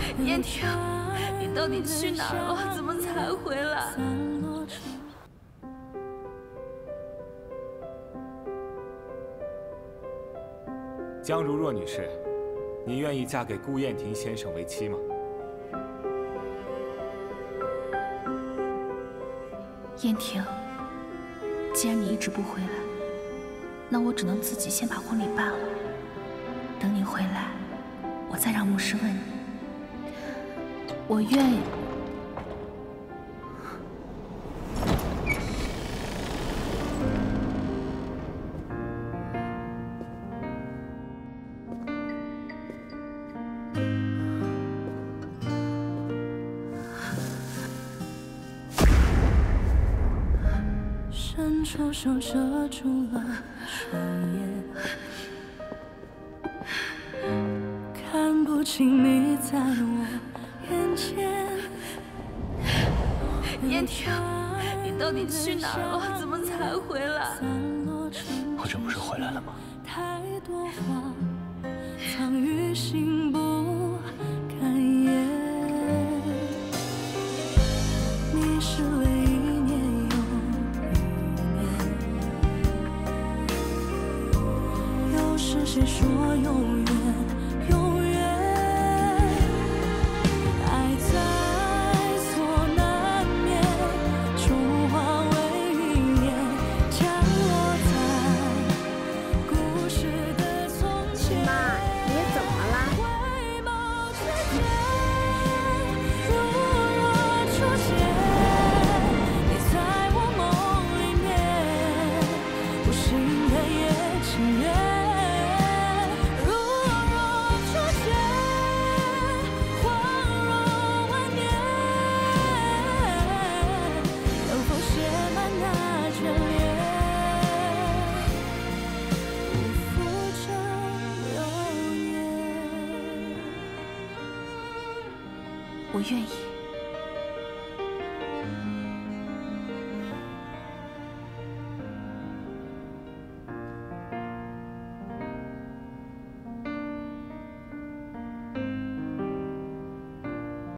燕婷，你到底去哪儿了？怎么才回来？ 江如若女士，你愿意嫁给顾燕婷先生为妻吗？ 燕婷，既然你一直不回来，那我只能自己先把婚礼办了。等你回来，我再让牧师问你。我愿意。 伸出手遮住了双眼，看不清你在我眼前。 燕婷，你到底去哪儿了？怎么才回来？ 我这不是回来了吗？ 太多话藏于心不敢言，迷失了1年又1年，又是谁说永远永远？爱在所难免，终化为云烟，降落在故事的从前。 妈，你怎么了？ 回眸之间，如若初见，你在我梦里面，无心的也情愿。如若初见，恍若万年，能否写满那眷恋，不负这流年。 我愿意。